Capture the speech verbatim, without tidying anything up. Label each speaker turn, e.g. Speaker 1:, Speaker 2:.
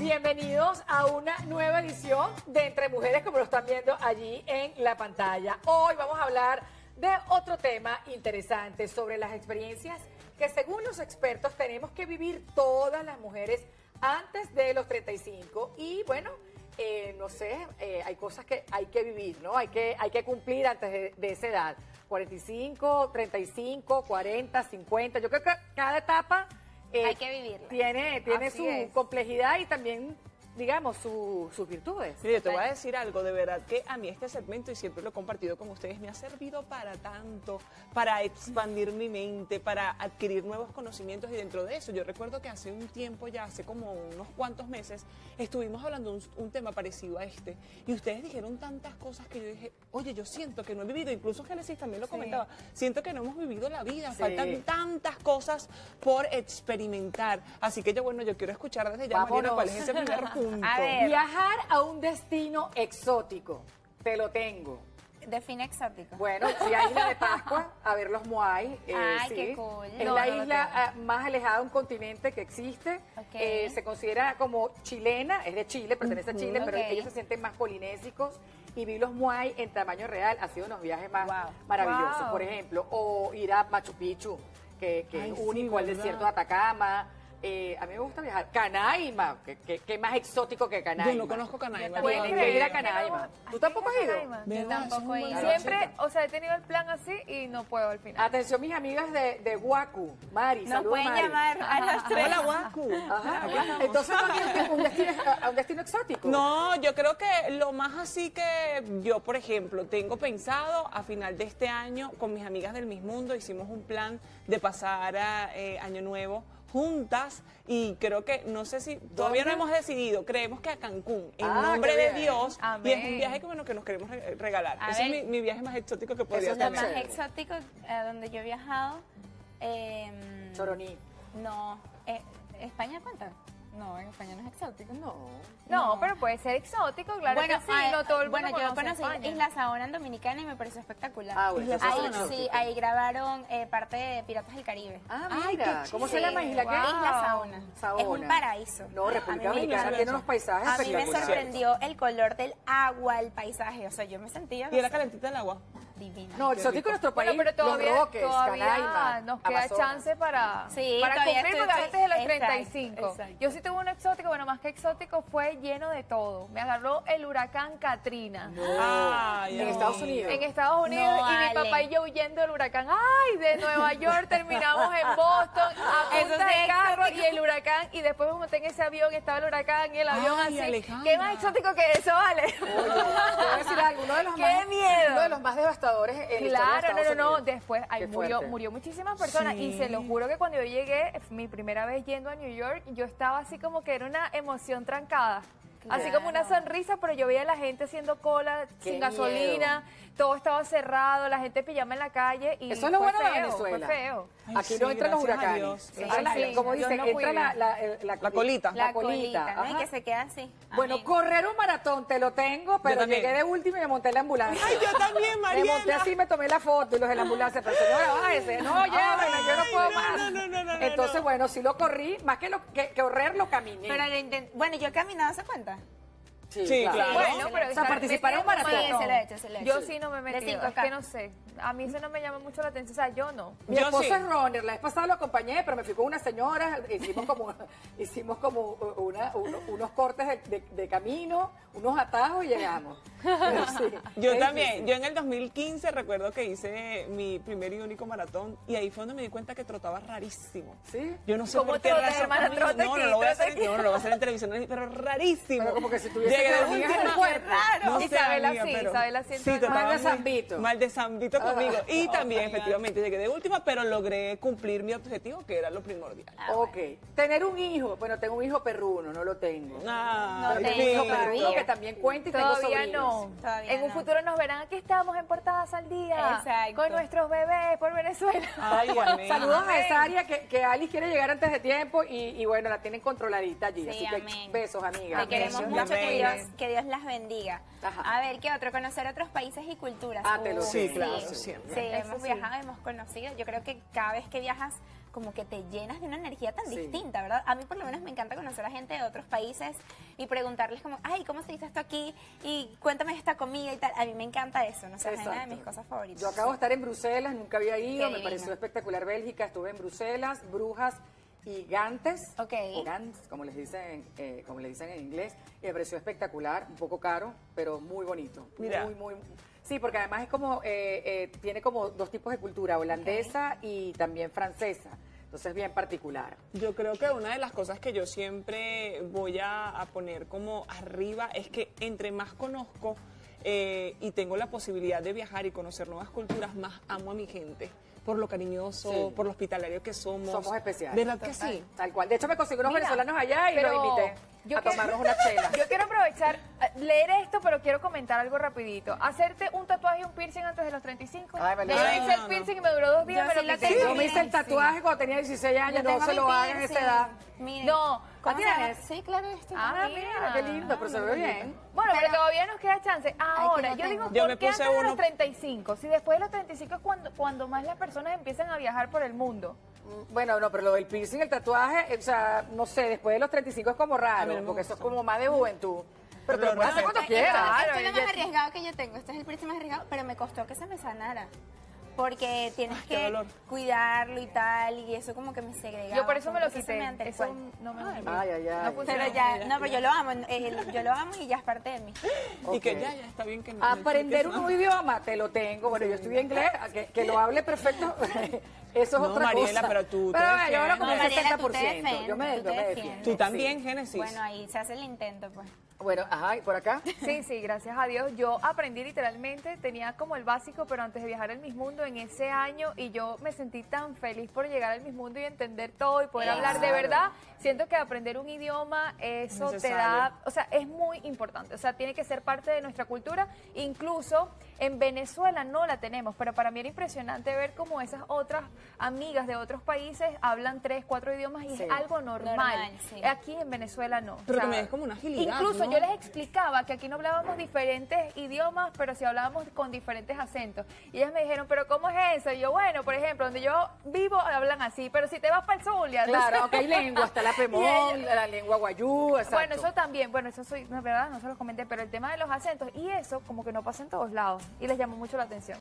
Speaker 1: Bienvenidos a una nueva edición de Entre Mujeres, como lo están viendo allí en la pantalla. Hoy vamos a hablar de otro tema interesante sobre las experiencias que según los expertos tenemos que vivir todas las mujeres antes de los treinta y cinco. Y bueno, eh, no sé, eh, hay cosas que hay que vivir, ¿no? Hay que, hay que cumplir antes de, de esa edad. cuarenta y cinco, treinta y cinco, cuarenta, cincuenta. Yo creo que cada etapa eh,
Speaker 2: hay que vivirla.
Speaker 1: Tiene, tiene
Speaker 2: Así
Speaker 1: su
Speaker 2: es.
Speaker 1: complejidad y también, digamos, su, sus virtudes.
Speaker 3: Mire, te voy a decir algo, de verdad que a mí este segmento, y siempre lo he compartido con ustedes, me ha servido para tanto, para expandir mi mente, para adquirir nuevos conocimientos, y dentro de eso, yo recuerdo que hace un tiempo ya, hace como unos cuantos meses, estuvimos hablando de un, un tema parecido a este, y ustedes dijeron tantas cosas que yo dije, oye, yo siento que no he vivido, incluso Génesis también lo
Speaker 1: Sí.
Speaker 3: comentaba, siento que no hemos vivido la vida,
Speaker 1: Sí.
Speaker 3: faltan tantas cosas por experimentar, así que yo, bueno, yo quiero escuchar desde ya, Mariana,
Speaker 1: Vámonos.
Speaker 3: cuál es ese primer punto.
Speaker 2: A ver.
Speaker 1: Viajar a un destino exótico, te lo tengo.
Speaker 2: Define exótico.
Speaker 1: Bueno, fui a Isla de Pascua a ver los Moai. eh,
Speaker 2: Ay,
Speaker 1: sí.
Speaker 2: qué cool.
Speaker 1: Es
Speaker 2: No,
Speaker 1: la
Speaker 2: no lo
Speaker 1: isla
Speaker 2: tengo.
Speaker 1: ah, más alejada de un continente que existe.
Speaker 2: Ok.
Speaker 1: Eh, se considera como chilena, es de Chile, pertenece a Chile, pero
Speaker 2: Ok.
Speaker 1: ellos se sienten más polinésicos. Y vi los Moai en tamaño real, ha sido unos viajes más
Speaker 2: Wow.
Speaker 1: maravillosos,
Speaker 4: Wow.
Speaker 1: por ejemplo. O ir a Machu Picchu, que, que
Speaker 3: Ay,
Speaker 1: es
Speaker 3: sí,
Speaker 1: único, al
Speaker 3: ¿verdad?
Speaker 1: desierto de Atacama. Eh, a mí me gusta viajar. Canaima, que, que, que más exótico que Canaima.
Speaker 3: Yo no conozco Canaima.
Speaker 2: Yo tampoco.
Speaker 1: Tienen que ir a
Speaker 4: ¿Puedes creer?
Speaker 1: Canaima.
Speaker 4: Ay,
Speaker 1: ¿Tú tampoco has ido?
Speaker 4: Canaima.
Speaker 2: Yo
Speaker 3: ¿Verdad?
Speaker 2: tampoco
Speaker 3: Eso es
Speaker 2: he
Speaker 3: un
Speaker 2: ido.
Speaker 3: buen
Speaker 4: Siempre, o sea, he tenido el plan así y no puedo al final.
Speaker 1: Atención, mis amigas de, de Huacu. Mari,
Speaker 2: Nos
Speaker 1: saludos,
Speaker 2: pueden
Speaker 1: Mari.
Speaker 2: llamar a las tres.
Speaker 3: Hola, Guacu.
Speaker 1: Ajá. Entonces, ¿no tienes un destino, a un destino exótico?
Speaker 3: No, yo creo que lo más así que yo, por ejemplo, tengo pensado a final de este año con mis amigas del Miss Mundo, hicimos un plan de pasar a eh, Año Nuevo juntas y creo que, no sé si, todavía no
Speaker 1: ¿Dónde?
Speaker 3: hemos decidido, creemos que a Cancún, en
Speaker 1: Ah,
Speaker 3: nombre
Speaker 1: qué
Speaker 3: de
Speaker 1: bien.
Speaker 3: Dios,
Speaker 4: Amén.
Speaker 3: y es un viaje que, bueno, que nos queremos re- regalar.
Speaker 2: A
Speaker 3: Ese es
Speaker 2: ver.
Speaker 3: mi, mi viaje más exótico que podría
Speaker 1: Eso es lo
Speaker 2: Lo
Speaker 3: tener.
Speaker 2: más
Speaker 1: chévere.
Speaker 2: exótico eh, donde yo he viajado. eh,
Speaker 1: Choroní.
Speaker 2: No. eh, ¿España cuenta? No, en España no es exótico.
Speaker 1: No.
Speaker 4: No,
Speaker 2: no.
Speaker 4: pero puede ser exótico, claro
Speaker 2: bueno,
Speaker 4: que sí,
Speaker 2: ah,
Speaker 4: no todo el mundo
Speaker 2: bueno, yo
Speaker 4: conoce
Speaker 2: conocí
Speaker 4: España.
Speaker 2: Isla Saona en Dominicana y me pareció espectacular.
Speaker 1: Ah, bueno,
Speaker 3: Isla
Speaker 1: eso es
Speaker 2: ahí,
Speaker 1: exótico.
Speaker 2: sí, ahí grabaron eh, parte de Piratas del Caribe.
Speaker 1: Ah,
Speaker 3: Ay,
Speaker 1: mira.
Speaker 3: qué
Speaker 1: ¿Cómo se
Speaker 2: Sí,
Speaker 1: llama Isla qué?
Speaker 4: wow.
Speaker 2: Isla Saona.
Speaker 1: Saona.
Speaker 2: Es un paraíso.
Speaker 1: No,
Speaker 2: A
Speaker 1: República
Speaker 2: mí me
Speaker 1: Dominicana
Speaker 3: encanta
Speaker 1: tiene
Speaker 3: eso.
Speaker 1: unos paisajes
Speaker 2: A mí me
Speaker 1: espectaculares.
Speaker 2: sorprendió el color del agua, el paisaje. O sea, yo me sentía
Speaker 3: Y era
Speaker 2: no sé,
Speaker 3: calentita el agua.
Speaker 2: divina.
Speaker 1: No, exótico en nuestro país,
Speaker 4: Bueno, pero todavía,
Speaker 1: los Roques,
Speaker 4: todavía
Speaker 1: Canaima,
Speaker 4: nos queda
Speaker 1: Amazonas.
Speaker 4: chance para,
Speaker 2: Sí,
Speaker 4: para
Speaker 2: todavía
Speaker 4: cumplir,
Speaker 2: estoy-
Speaker 4: porque antes de los
Speaker 2: exacto,
Speaker 4: treinta y cinco.
Speaker 2: exacto.
Speaker 4: Yo sí tuve un exótico, bueno, más que exótico, fue lleno de todo. Me agarró el huracán Katrina.
Speaker 3: Ay,
Speaker 1: En
Speaker 3: ay.
Speaker 1: Estados Unidos.
Speaker 4: En Estados Unidos,
Speaker 2: No,
Speaker 4: y mi
Speaker 2: Ale.
Speaker 4: papá y yo huyendo del huracán. ¡Ay! De Nueva York terminamos en Boston a
Speaker 2: Eso
Speaker 4: punta
Speaker 2: sí
Speaker 4: de
Speaker 2: es
Speaker 4: carro
Speaker 2: exótico.
Speaker 4: y el huracán. Y después me monté en ese avión, estaba el huracán y el avión
Speaker 3: Ay,
Speaker 4: así.
Speaker 3: Alejandra.
Speaker 4: ¿Qué más exótico que eso, vale?
Speaker 1: Oye, te voy a decir algo, uno de los
Speaker 4: ¡Qué
Speaker 1: más,
Speaker 4: miedo!
Speaker 1: uno de los más devastadores en la historia de
Speaker 4: Claro, no,
Speaker 1: Estados
Speaker 4: no, no.
Speaker 1: Unidos.
Speaker 4: Después ahí
Speaker 1: Qué
Speaker 4: murió,
Speaker 1: fuerte.
Speaker 4: murió muchísimas personas. Y
Speaker 3: Sí.
Speaker 4: se lo juro que cuando yo llegué, mi primera vez yendo a New York, yo estaba así como que era una emoción trancada. Así como una sonrisa, pero yo veía a la gente haciendo cola
Speaker 1: Qué
Speaker 4: sin gasolina, todo estaba cerrado, la gente pijama en la calle y
Speaker 1: Eso es lo
Speaker 4: fue
Speaker 1: bueno de
Speaker 4: feo,
Speaker 1: Venezuela.
Speaker 4: fue feo.
Speaker 3: Ay,
Speaker 1: Aquí
Speaker 3: sí,
Speaker 1: no entran los
Speaker 3: gracias a
Speaker 1: huracanes.
Speaker 3: Dios.
Speaker 1: Entra
Speaker 4: Ay,
Speaker 1: la-
Speaker 4: sí,
Speaker 1: como
Speaker 4: Dios
Speaker 1: dicen,
Speaker 4: no
Speaker 1: entra
Speaker 4: cuide.
Speaker 1: la, la, el- la,
Speaker 3: La colita.
Speaker 2: La
Speaker 1: colita,
Speaker 2: colita, ¿no? Y
Speaker 1: ajá.
Speaker 2: que se queda así.
Speaker 1: Bueno,
Speaker 2: Amén.
Speaker 1: correr un maratón te lo tengo, pero
Speaker 3: también.
Speaker 1: llegué de último y me monté en la ambulancia.
Speaker 3: Ay, yo también,
Speaker 1: Me
Speaker 3: Mariela.
Speaker 1: monté así, me tomé la foto y los de la ambulancia, pero señora, bájese, no, llévenme, yo no puedo
Speaker 3: no,
Speaker 1: más.
Speaker 3: no, no, no, no,
Speaker 1: Entonces,
Speaker 3: no.
Speaker 1: bueno, sí lo corrí, más que, lo, que, que correr, lo caminé.
Speaker 2: Pero lo intent- bueno, yo he caminado, ¿se cuenta?
Speaker 3: Sí, claro.
Speaker 4: Bueno, pero
Speaker 1: o sea,
Speaker 4: estar
Speaker 1: participar en un
Speaker 4: metido
Speaker 1: maratón.
Speaker 4: en
Speaker 2: Sí, se lo he hecho, se lo he
Speaker 4: Yo
Speaker 2: hecho.
Speaker 4: sí no me
Speaker 2: De
Speaker 4: metí,
Speaker 2: cinco
Speaker 4: es
Speaker 2: K.
Speaker 4: que no sé. A mí eso no me llama mucho la atención, o sea, yo no.
Speaker 1: Mi
Speaker 3: Yo
Speaker 1: esposo
Speaker 3: sí.
Speaker 1: es runner, la vez pasada lo acompañé, pero me fui con una señora, hicimos como, hicimos como una- uno- unos cortes de, de- de camino, unos atajos y llegamos. Pero sí,
Speaker 3: Yo
Speaker 1: es
Speaker 3: también,
Speaker 1: difícil.
Speaker 3: yo en el dos mil quince recuerdo que hice mi primer y único maratón y ahí fue donde me di cuenta que trotaba rarísimo.
Speaker 1: ¿Sí?
Speaker 3: Yo no sé
Speaker 4: ¿Cómo
Speaker 3: por qué
Speaker 4: trotas,
Speaker 3: razón
Speaker 4: hermana?
Speaker 3: conmigo-
Speaker 4: Trote
Speaker 3: no, no
Speaker 4: aquí,
Speaker 3: lo voy a
Speaker 4: trote
Speaker 3: hacer,
Speaker 4: aquí.
Speaker 3: no, no lo voy a hacer en televisión, pero rarísimo.
Speaker 1: Pero como que si tuviese
Speaker 3: Llegué de
Speaker 1: hormigas en el
Speaker 3: última.
Speaker 1: cuerpo.
Speaker 3: No sé,
Speaker 4: Isabela
Speaker 3: amiga,
Speaker 4: sí,
Speaker 3: pero-
Speaker 4: Isabela siente
Speaker 3: sí,
Speaker 4: mal
Speaker 3: trataba
Speaker 1: de
Speaker 3: muy-
Speaker 1: zambito.
Speaker 3: Mal de zambito conmigo. Y
Speaker 1: Oh,
Speaker 3: también,
Speaker 1: my God.
Speaker 3: efectivamente, llegué de última, pero logré cumplir mi objetivo, que era lo primordial.
Speaker 1: Ok. Tener un hijo, bueno, tengo un hijo perruno, no lo tengo.
Speaker 3: Ah,
Speaker 1: Pero
Speaker 2: No
Speaker 1: tengo un hijo
Speaker 2: tengo
Speaker 1: perruno
Speaker 2: todavía.
Speaker 1: que también cuenta y tengo
Speaker 4: Todavía
Speaker 1: sobrinos.
Speaker 4: no.
Speaker 2: Todavía
Speaker 4: en un
Speaker 2: no.
Speaker 4: futuro nos verán, aquí estamos en Portadas al Día.
Speaker 2: Exacto.
Speaker 4: Con nuestros bebés por Venezuela.
Speaker 3: Ay, amén.
Speaker 1: Saludos a esa área que, que Alice quiere llegar antes de tiempo y, y bueno, la tienen controladita allí.
Speaker 2: Sí,
Speaker 1: así que
Speaker 2: amén.
Speaker 1: besos, amigas.
Speaker 2: Te queremos
Speaker 3: Amén.
Speaker 2: mucho, que
Speaker 3: Amén.
Speaker 2: Dios, que Dios las bendiga.
Speaker 1: Ajá.
Speaker 2: A ver, ¿qué otro? Conocer otros países y culturas.
Speaker 1: Ah, te lo
Speaker 2: Uy,
Speaker 3: Sí,
Speaker 1: Sí,
Speaker 3: claro,
Speaker 1: sí.
Speaker 3: siempre.
Speaker 2: Sí,
Speaker 4: Eso
Speaker 2: hemos
Speaker 4: sí.
Speaker 2: viajado, hemos conocido. Yo creo que cada vez que viajas como que te llenas de una energía tan
Speaker 1: Sí.
Speaker 2: distinta, ¿verdad? A mí por lo menos me encanta conocer a gente de otros países y preguntarles como, ay, ¿cómo se dice esto aquí? Y cuéntame esta comida y tal. A mí me encanta eso, no sé, es una de
Speaker 1: Exacto.
Speaker 2: mis cosas favoritas.
Speaker 1: Yo acabo de estar en Bruselas, nunca había ido,
Speaker 2: Qué
Speaker 1: me
Speaker 2: divino.
Speaker 1: pareció espectacular Bélgica, estuve en Bruselas, Brujas y Gantes,
Speaker 2: Ok.
Speaker 1: o Gans, como les dicen, eh, como le dicen en inglés, y me pareció espectacular, un poco caro, pero muy bonito.
Speaker 3: Mira.
Speaker 1: Muy, muy, sí, porque además es como, eh, eh, tiene como dos tipos de cultura, holandesa y también francesa, entonces bien particular.
Speaker 3: Yo creo que una de las cosas que yo siempre voy a, a poner como arriba es que entre más conozco eh, y tengo la posibilidad de viajar y conocer nuevas culturas, más amo a mi gente. Por lo cariñoso,
Speaker 1: Sí.
Speaker 3: por lo hospitalario que somos.
Speaker 1: Somos especiales.
Speaker 3: ¿Verdad que sí?
Speaker 1: Tal cual. De hecho, me conseguí unos
Speaker 4: Mira,
Speaker 1: venezolanos allá y
Speaker 4: pero
Speaker 1: los invité
Speaker 4: yo
Speaker 1: a
Speaker 4: quiero-
Speaker 1: tomarnos una chela.
Speaker 4: Yo quiero aprovechar, eh, leer esto, pero quiero comentar algo rapidito. Hacerte un tatuaje y un piercing antes de los treinta y cinco.
Speaker 1: Ay, me lo
Speaker 4: Yo
Speaker 1: hice.
Speaker 4: hice
Speaker 3: No,
Speaker 4: el
Speaker 3: no.
Speaker 4: piercing y me duró dos días,
Speaker 2: Yo
Speaker 4: me
Speaker 2: sí
Speaker 4: lo
Speaker 2: lo
Speaker 4: quité.
Speaker 2: tengo.
Speaker 1: Yo me hice el tatuaje cuando tenía dieciséis años,
Speaker 2: Yo
Speaker 1: no
Speaker 2: tengo
Speaker 1: se
Speaker 2: mi
Speaker 1: lo hagan en
Speaker 2: piercing.
Speaker 1: esa edad.
Speaker 2: Miren,
Speaker 4: No,
Speaker 2: ¿cómo
Speaker 1: ¿la
Speaker 2: se llama?
Speaker 1: tienes?
Speaker 2: Sí, claro, este.
Speaker 1: Ah, mira, qué lindo, pero se ve bien.
Speaker 4: Bueno, pero,
Speaker 2: Pero-
Speaker 4: todavía nos queda chance. Ahora,
Speaker 2: lo
Speaker 4: yo digo,
Speaker 2: tengo.
Speaker 3: Yo
Speaker 4: ¿por
Speaker 3: me
Speaker 4: qué
Speaker 3: puse
Speaker 4: antes de
Speaker 3: uno-
Speaker 4: los treinta y cinco? Si después de los treinta y cinco es cuando, cuando más las personas empiezan a viajar por el mundo.
Speaker 1: Mm, Bueno, no, pero lo del piercing, el tatuaje, o sea, no sé, después de los treinta y cinco es como
Speaker 3: A mí
Speaker 1: raro,
Speaker 3: no me
Speaker 1: porque eso es
Speaker 3: gusta.
Speaker 1: como más de juventud. Pero te lo
Speaker 3: Pero
Speaker 1: puedes hacer
Speaker 3: no,
Speaker 1: cuando
Speaker 2: Esto-
Speaker 1: quieras.
Speaker 2: Esto,
Speaker 4: Claro,
Speaker 2: esto es lo
Speaker 4: ya-
Speaker 2: más arriesgado que yo tengo. Este es el piercing más arriesgado, pero me costó que se me sanara. Porque tienes
Speaker 3: Ay, qué
Speaker 2: que
Speaker 3: dolor.
Speaker 2: cuidarlo y tal, y eso como que me segregaba.
Speaker 4: Yo por eso
Speaker 2: Fue
Speaker 4: me
Speaker 2: un
Speaker 4: lo
Speaker 2: proceso
Speaker 4: quité.
Speaker 2: mediante el
Speaker 4: Eso
Speaker 2: cual.
Speaker 4: no me
Speaker 1: Ay, ay, ay.
Speaker 4: No funciona.
Speaker 2: Pero ya,
Speaker 3: Mira,
Speaker 2: no, pero
Speaker 3: mira.
Speaker 2: yo lo amo, eh, yo lo amo y ya es parte de mí.
Speaker 3: Y que
Speaker 1: Ok.
Speaker 3: ya, ya está bien que no.
Speaker 1: Aprender
Speaker 3: que
Speaker 1: un
Speaker 3: no.
Speaker 1: nuevo idioma, te lo tengo. Bueno, yo estudié inglés, que, que lo hable perfecto, eso es
Speaker 3: No,
Speaker 1: otra
Speaker 3: Mariela,
Speaker 1: cosa.
Speaker 3: pero tú te
Speaker 1: Pero bueno, yo hablo
Speaker 3: defiendes.
Speaker 1: como
Speaker 2: No,
Speaker 1: un
Speaker 2: Mariela,
Speaker 1: sesenta
Speaker 2: tú
Speaker 1: por
Speaker 2: te
Speaker 1: ciento.
Speaker 2: defiendes,
Speaker 1: Yo me,
Speaker 2: tú
Speaker 1: yo
Speaker 2: te
Speaker 1: me
Speaker 2: defiendes.
Speaker 1: defiendo.
Speaker 3: Tú también, Génesis.
Speaker 2: Bueno, ahí se hace el intento, pues.
Speaker 1: Bueno, ajá, ¿y por acá?
Speaker 4: Sí, sí, gracias a Dios. Yo aprendí literalmente, tenía como el básico, pero antes de viajar al Miss Mundo en ese año, y yo me sentí tan feliz por llegar al Miss Mundo y entender todo y poder
Speaker 2: Claro.
Speaker 4: hablar de verdad. Siento que aprender un idioma, eso te
Speaker 3: Necesario.
Speaker 4: da, o sea, es muy importante. O sea, tiene que ser parte de nuestra cultura. Incluso en Venezuela no la tenemos, pero para mí era impresionante ver cómo esas otras amigas de otros países hablan tres, cuatro idiomas y
Speaker 1: Sí.
Speaker 4: es algo normal.
Speaker 2: Normal, sí.
Speaker 4: Aquí en Venezuela no.
Speaker 3: Pero también es como una agilidad,
Speaker 4: Incluso
Speaker 3: ¿no?
Speaker 4: yo les explicaba que aquí no hablábamos diferentes idiomas, pero sí hablábamos con diferentes acentos. Y ellas me dijeron, ¿pero cómo es eso? Y yo, bueno, por ejemplo, donde yo vivo hablan así, pero si te vas para el Zulia,
Speaker 1: Claro, aunque hay lengua, está la
Speaker 4: Y
Speaker 1: pemón,
Speaker 4: ella-
Speaker 1: la lengua guayú, exacto.
Speaker 4: Bueno, eso también, bueno, eso soy, no es verdad, no se los comenté, pero el tema de los acentos y eso como que no pasa en todos lados y les llamó mucho la atención.